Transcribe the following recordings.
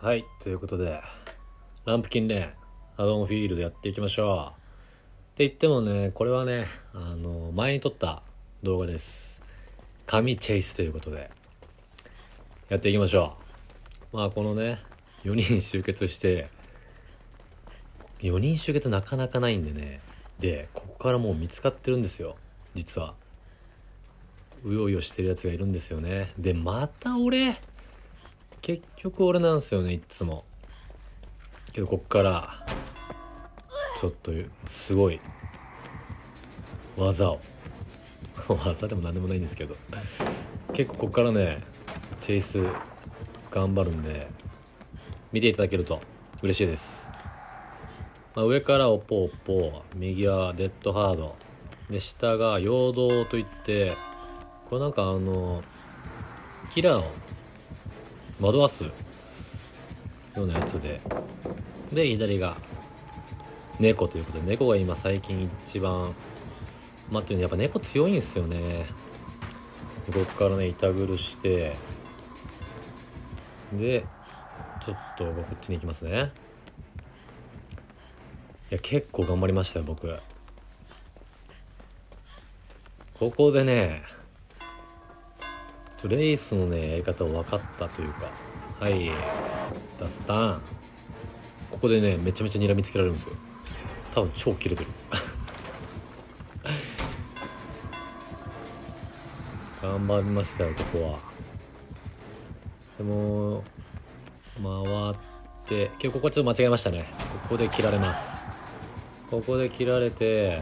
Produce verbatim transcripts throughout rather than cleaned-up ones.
はい、ということでランプキンレーンアドオンフィールドやっていきましょう。って言ってもね、これはね、あの前に撮った動画です。神チェイスということでやっていきましょう。まあこのねよにん集結してよにん集結なかなかないんでね、でここからもう見つかってるんですよ。実はうようよしてるやつがいるんですよね。でまた俺結局俺なんですよね、いつも。けどこっからちょっとすごい技を技でも何でもないんですけど、結構こっからねチェイス頑張るんで見ていただけると嬉しいです。まあ、上からオポオポ、右はデッドハードで、下が陽動といって、これなんかあのキラーを惑わすようなやつで、で左が猫ということで、猫が今最近一番待ってるんで、やっぱ猫強いんですよね。ここからね板ぐるして、でちょっとこっちに行きますね。いや結構頑張りましたよ僕。ここでねレースのねやり方を分かったというか、はいスタスターン、ここでねめちゃめちゃ睨みつけられるんですよ。多分超切れてる頑張りましたよここは。でも回って結構ここはちょっと間違えましたね。ここで切られます。ここで切られて、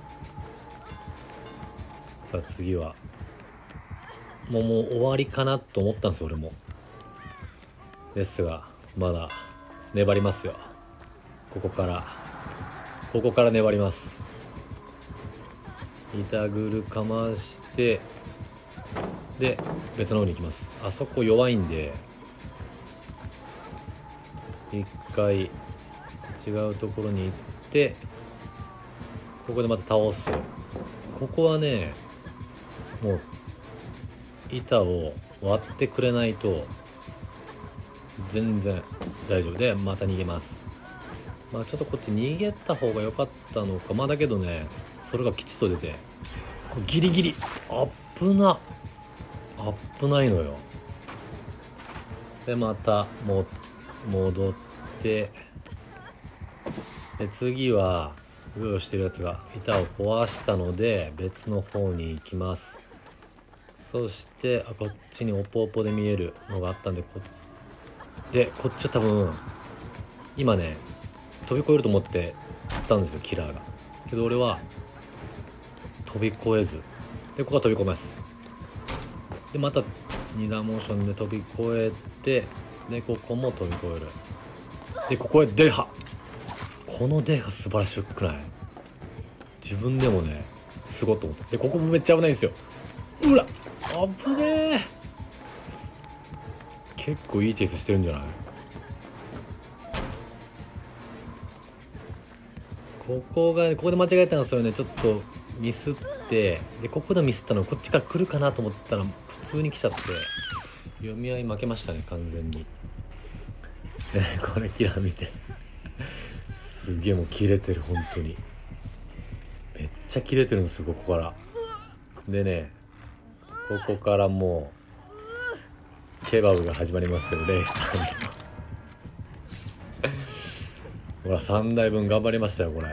さあ次はもうもう終わりかなと思ったんですよ俺も。ですがまだ粘りますよ。ここからここから粘ります。板ぐるかまして、で別の方に行きます。あそこ弱いんで一回違うところに行って、ここでまた倒す。ここはねもう板を割ってくれないと全然大丈夫で、また逃げます。まあちょっとこっち逃げた方が良かったのか、まあだけどねそれが吉と出てギリギリあっぶなあっぶないのよ。でまたも戻って、で次はうようよしてるやつが板を壊したので別の方に行きます。そしてあこっちにオポオポで見えるのがあったんで、こでこっちは多分今ね飛び越えると思って振ったんですよキラーが。けど俺は飛び越えず、でここは飛び込みます。でまたに段モーションで飛び越えて、でここも飛び越える。でここへデハ、このデハ素晴らしくない？自分でもねすごいと思った。でここもめっちゃ危ないんですよ。うら危ねえ、結構いいチェイスしてるんじゃない？ここがここで間違えたんですよね。ちょっとミスって、でここでミスったのこっちから来るかなと思ったら普通に来ちゃって、読み合い負けましたね完全に。これキラー見てすげえもう切れてる、本当にめっちゃ切れてるんですよここから。でねここからもうケバブが始まりますよ、レイスターにほらさんだいぶん頑張りましたよこ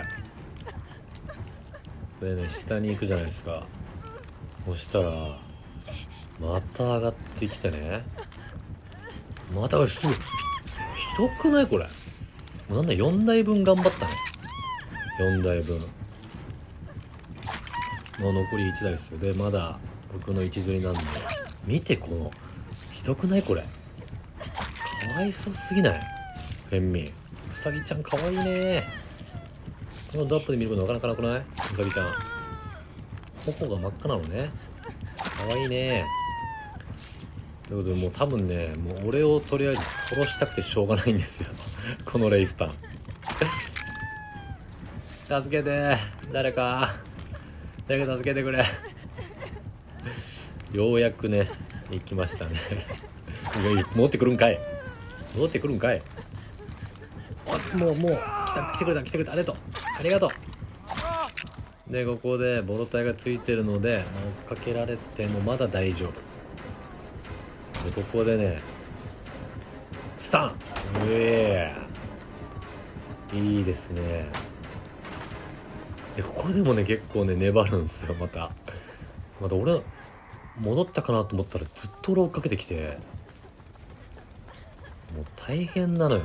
れ。でね下に行くじゃないですか。そしたらまた上がってきてね、またすぐひどくないこれ。もうなんだよんだいぶん頑張ったね。よんだいぶんもう残りいちだいです。でまだ僕の位置釣りなんで、見てこのひどくないこれ。かわいそうすぎない？フェンミンうさぎちゃんかわいいね。このドアップで見ることなかなかなくない？うさぎちゃん頬が真っ赤なのね、かわいいね。ということでもう多分ねもう俺をとりあえず殺したくてしょうがないんですよこのレイスター助けて誰か誰か助けてくれようやくね行きましたね持ってくるんかい。 戻ってくるんかい。あ、もうもう来た、来てくれた来てくれた、ありがとうありがとう。でここでボロタイがついてるので、まあ、追っかけられてもまだ大丈夫で、ここでねスタン、うえーいいですね。でここでもね結構ね粘るんですよ。またまた俺戻ったかなと思ったらずっと俺追っかけてきて、もう大変なのよ。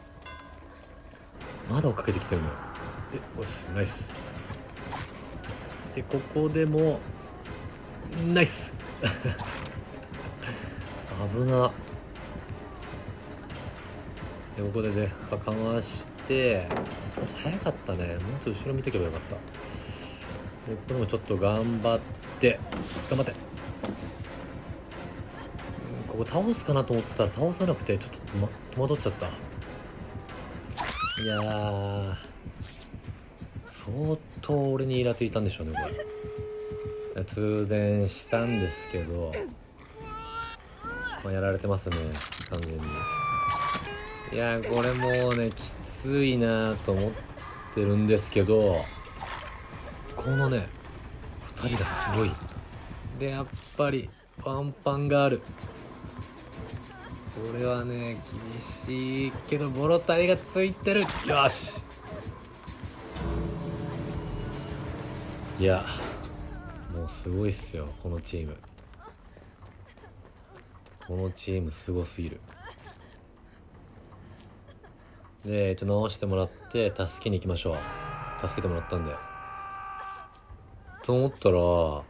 まだ追っかけてきてるのよ。で、よし、ナイス。でここでもナイス危な。でここでねかわして、早かったね。もうちょっと後ろ見てけばよかった。でここでもちょっと頑張って頑張って、ここ倒すかなと思ったら倒さなくて、ちょっと、ま、戸惑っちゃった。いやー相当俺にイラついたんでしょうねこれ。通電したんですけど、まあ、やられてますね完全に。いやーこれもうねきついなと思ってるんですけど、このねふたりがすごい。でやっぱりワンパンがある。これはね厳しいけどボロタイがついてる。よし、いやもうすごいっすよこのチーム。このチームすごすぎる。で、えっと、直してもらって助けに行きましょう。助けてもらったんでと思ったら、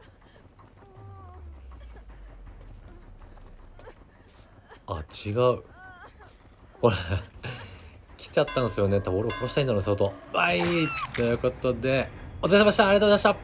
あ、違う。これ来ちゃったんですよね。多分俺を殺したいんだろう、相当。はい、ということでお疲れ様でした。ありがとうございました。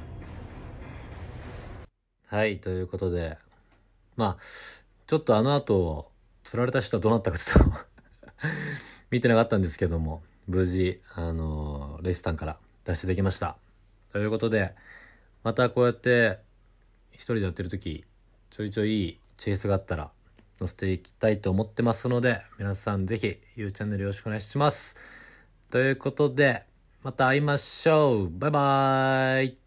はい、ということで、まあちょっとあの後釣られた人はどうなったかちょっと見てなかったんですけども、無事あのレイスタンから脱出できました。ということで、またこうやって一人でやってる時ちょいちょいいいチェイスがあったら載せていきたいと思ってますので、皆さんぜひ ユー チャンネルよろしくお願いします。ということでまた会いましょう。バイバーイ。